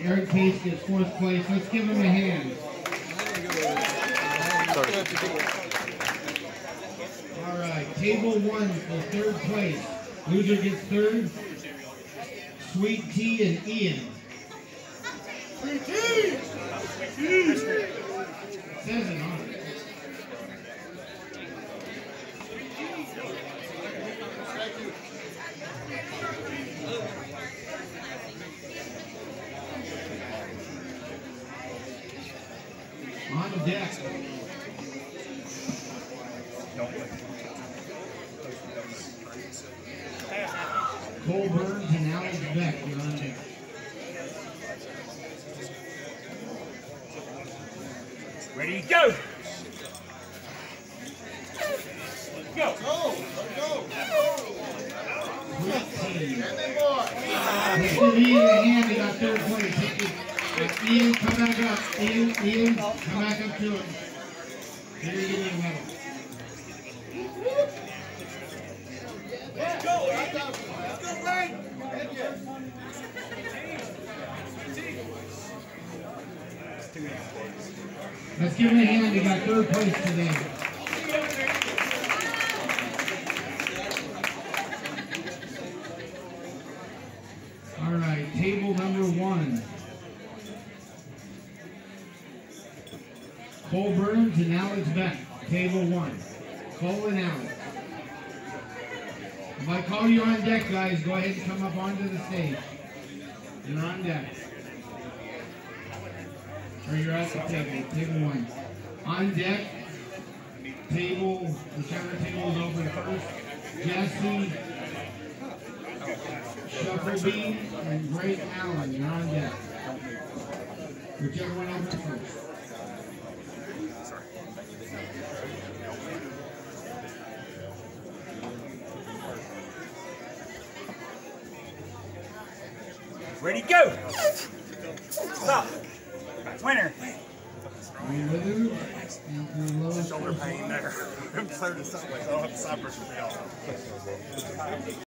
Eric Case gets 4th place. Let's give him a hand. All right, table 1 for 3rd place. Loser gets 3rd. Sweet Tea and Ian. Sweet Tea! Says it on it. On deck. Cole Burns and Alex Beck, you're on deck. Ready, go! Go! Go! Go! Sweet Tea. And then boy! Let's give Ian a hand, he got 3rd place. Ian, come back up. Ian, come back up to him. Here, give me a medal. Let's go! Let's go, Frank! Head yes. Let's give him a hand, he got 3rd place today. All right, table number 1. Cole Burns and Alex Beck, table 1. Cole and Alex. If I call you on deck, guys, go ahead and come up onto the stage. You're on deck. Or you're at the table, table 1. On deck, table, whichever table is open first, Jesse, Shufflebee, and Great Allen, you're on deck. Whichever one opens first. Ready, go! Stop! Winner! Shoulder pain there. I'm clear to something. I don't have the cypress for y'all.